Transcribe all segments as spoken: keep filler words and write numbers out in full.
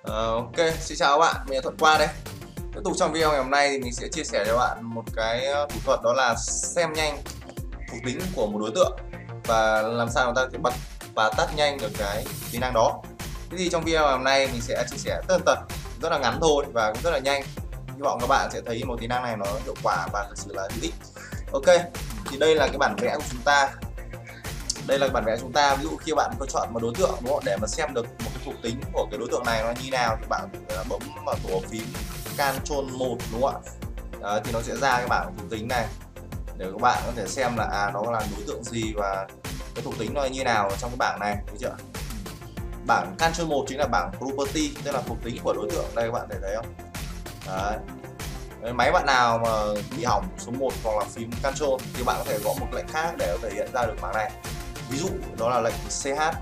Ờ, ok, xin chào các bạn, mình là Thuận Quang đây. Tiếp tục trong video ngày hôm nay thì mình sẽ chia sẻ cho bạn một cái thủ thuật, đó là xem nhanh thuộc tính của một đối tượng và làm sao chúng ta sẽ bật và tắt nhanh được cái tính năng đó. Thế thì trong video ngày hôm nay mình sẽ chia sẻ tất tần rất là ngắn thôi và cũng rất là nhanh. Hy vọng các bạn sẽ thấy một tính năng này nó hiệu quả và thực sự là hữu ích. Ok, thì đây là cái bản vẽ của chúng ta. Đây là bản vẽ chúng ta. Ví dụ khi bạn có chọn một đối tượng, đúng không? Để mà xem được một cái thuộc tính của cái đối tượng này nó như nào thì bạn bấm vào tổ phím Ctrl một, đúng không ạ? Đấy, thì nó sẽ ra cái bảng thuộc tính này để các bạn có thể xem là à nó là đối tượng gì và cái thuộc tính nó như nào trong cái bảng này, thấy chưa? Bảng Ctrl một chính là bảng property, tức là thuộc tính của đối tượng. Đây các bạn thể thấy không? Đấy. Đấy, máy bạn nào mà bị hỏng số một hoặc là phím Ctrl thì bạn có thể gõ một lệnh khác để có thể hiện ra được bảng này. Ví dụ đó là lệnh xê hát.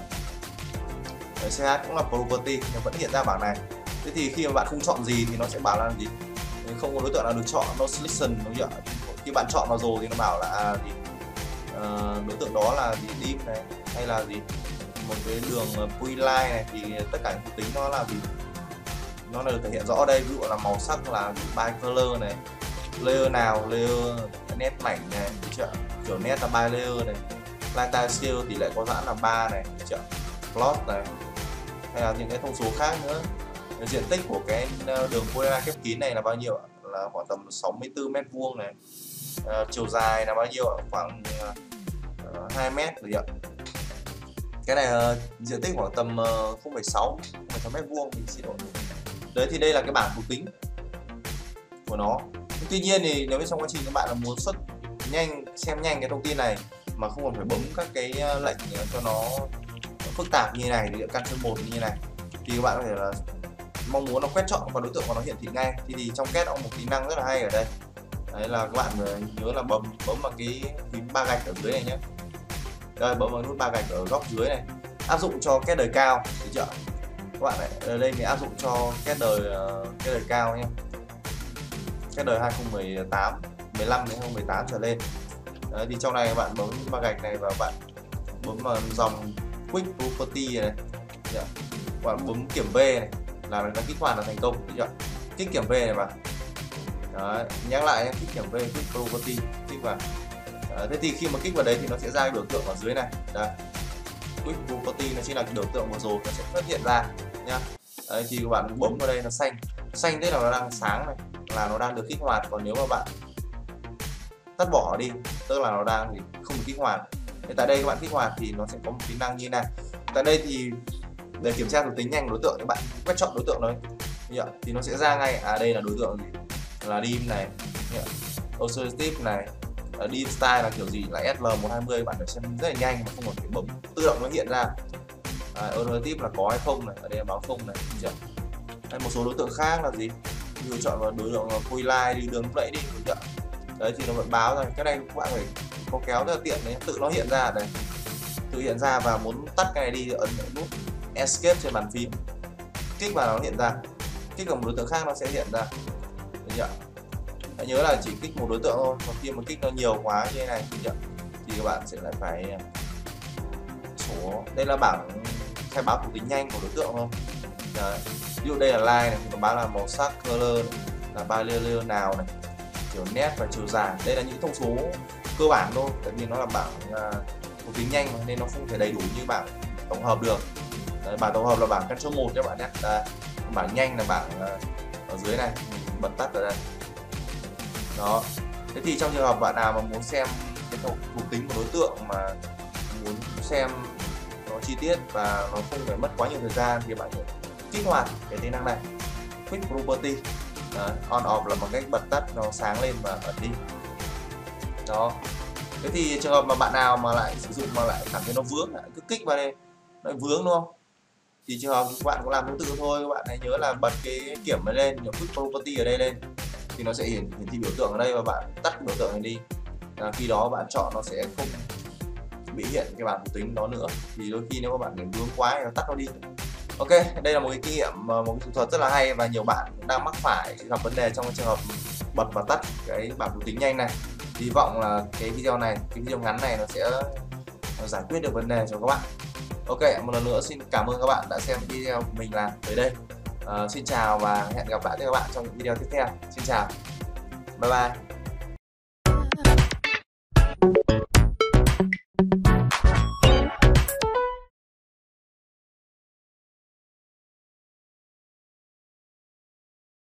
Đấy, xê hát cũng là property nhưng vẫn hiện ra bảng này. Thế thì khi mà bạn không chọn gì thì nó sẽ bảo là gì? Không có đối tượng nào được chọn, no selection, đúng chưa? Khi bạn chọn vào rồi thì nó bảo là à, gì? À, đối tượng đó là gì? Dim này hay là gì? Một cái đường preline này thì tất cả những thuộc tính nó là gì? Nó được thể hiện rõ ở đây. Ví dụ là màu sắc là by color này, layer nào, layer nét mảnh này, chưa? Kiểu nét là by layer này, lifetime scale tỷ lệ có giãn là ba này, chưa? Plot này, hay là những cái thông số khác nữa. Diện tích của cái đường polyline khép kín này là bao nhiêu ạ? Là khoảng tầm sáu mươi tư mét vuông này. À, chiều dài là bao nhiêu ạ? Khoảng uh, hai mét rồi ạ. Cái này uh, diện tích khoảng tầm uh, không phẩy sáu mét vuông, mình xin lỗi. Đấy, thì đây là cái bảng thuộc tính của nó. Tuy nhiên thì nếu trong quá trình các bạn là muốn xuất nhanh, xem nhanh cái thông tin này mà không còn phải bấm các cái lệnh cho nó phức tạp như này, thì Ctrl một như này, thì các bạn có thể là mong muốn nó quét chọn vào đối tượng và nó hiển thị ngay. Thì, thì trong kết có một tính năng rất là hay ở đây. Đấy là các bạn nhớ là bấm bấm vào cái phím ba gạch ở dưới này nhé. Đây, bấm vào nút ba gạch ở góc dưới này, áp dụng cho kết đời cao, được chưa? Các bạn này, ở đây mình áp dụng cho kết đời kết đời cao nhé. Kết đời hai không một tám, mười lăm đến hai không một tám trở lên. Đấy, thì trong này các bạn bấm ba gạch này và bạn bấm vào dòng quick property này, được. Bạn bấm kiểm V này là nó kích hoạt là thành công, được chưa? Kích kiểm V này vào. Đấy, nhắc lại nhé, kích kiểm V, kích property, kích vào. Đấy, thế thì khi mà kích vào đấy thì nó sẽ ra cái biểu tượng ở dưới này. Đây, quick property nó chính là cái biểu tượng vừa rồi nó sẽ xuất hiện ra nhá. Đấy, thì các bạn bấm vào đây nó xanh, xanh tức là nó đang sáng này, là nó đang được kích hoạt. Còn nếu mà bạn tắt bỏ đi tức là nó đang thì không được kích hoạt. Thì tại đây các bạn kích hoạt thì nó sẽ có một tính năng như này. Tại đây thì để kiểm tra thuộc tính nhanh của đối tượng, các bạn quét chọn đối tượng đấy thì nó sẽ ra ngay à đây là đối tượng gì, là dim này, associative này, dim style là kiểu gì, là ét lờ một hai mươi. Bạn phải xem rất là nhanh mà không còn phải bấm, tự động nó hiện ra. À, associative là có hay không này, ở đây là báo không này, chưa? Hay một số đối tượng khác là gì, như chọn vào đối tượng polyline đi, đường vẫy đi, chưa? Đấy thì nó vẫn báo rồi. Cái này các bạn phải có kéo rất là tiện đấy, tự nó hiện ra ở đây, tự hiện ra. Và muốn tắt cái này đi thì ấn nút escape trên bàn phím, kích vào nó hiện ra, kích vào một đối tượng khác nó sẽ hiện ra, được chưa? Hãy nhớ là chỉ kích một đối tượng thôi, còn khi mà kích nó nhiều quá như thế này thì các bạn sẽ lại phải số. Đây là bảng khai báo thuộc tính nhanh của đối tượng thôi. Đấy. Ví dụ đây là line này thì nó báo là màu sắc, color này, là ba layer nào này, kiểu nét và chiều dài. Đây là những thông số cơ bản thôi, tại vì nó là bảng uh, thuộc tính nhanh mà, nên nó không thể đầy đủ như bảng tổng hợp được. Đấy, bảng tổng hợp là bảng Ctrl một các bạn nhé. Đây, bảng nhanh là bảng uh, ở dưới này, mình bật tắt ở đây. Đó. Thế thì trong trường hợp bạn nào mà muốn xem cái thuộc tính của đối tượng mà muốn xem nó chi tiết và nó không phải mất quá nhiều thời gian thì bạn phải kích hoạt cái tính năng này, quick property. Đấy, on off là bằng cách bật tắt nó sáng lên và bật đi. Đó. Thế thì trường hợp mà bạn nào mà lại sử dụng mà lại cảm thấy nó vướng, lại cứ kích vào đây nó vướng, đúng không? Thì trường hợp các bạn cũng làm tương tự thôi. Các bạn hãy nhớ là bật cái kiểm này lên, những quick property ở đây lên thì nó sẽ hiển hiển thị biểu tượng ở đây, và bạn tắt biểu tượng này đi. À, khi đó bạn chọn nó sẽ không bị hiện cái bảng thuộc tính đó nữa. Thì đôi khi nếu các bạn để vướng quá thì nó tắt nó đi. Ok, đây là một cái kinh nghiệm, một cái thủ thuật rất là hay và nhiều bạn cũng đang mắc phải gặp vấn đề trong trường hợp bật và tắt cái bảng thuộc tính nhanh này. Hy vọng là cái video này, cái video ngắn này nó sẽ giải quyết được vấn đề cho các bạn. Ok, một lần nữa xin cảm ơn các bạn đã xem video của mình làm tới đây. Uh, xin chào và hẹn gặp lại các bạn trong những video tiếp theo. Xin chào, bye bye.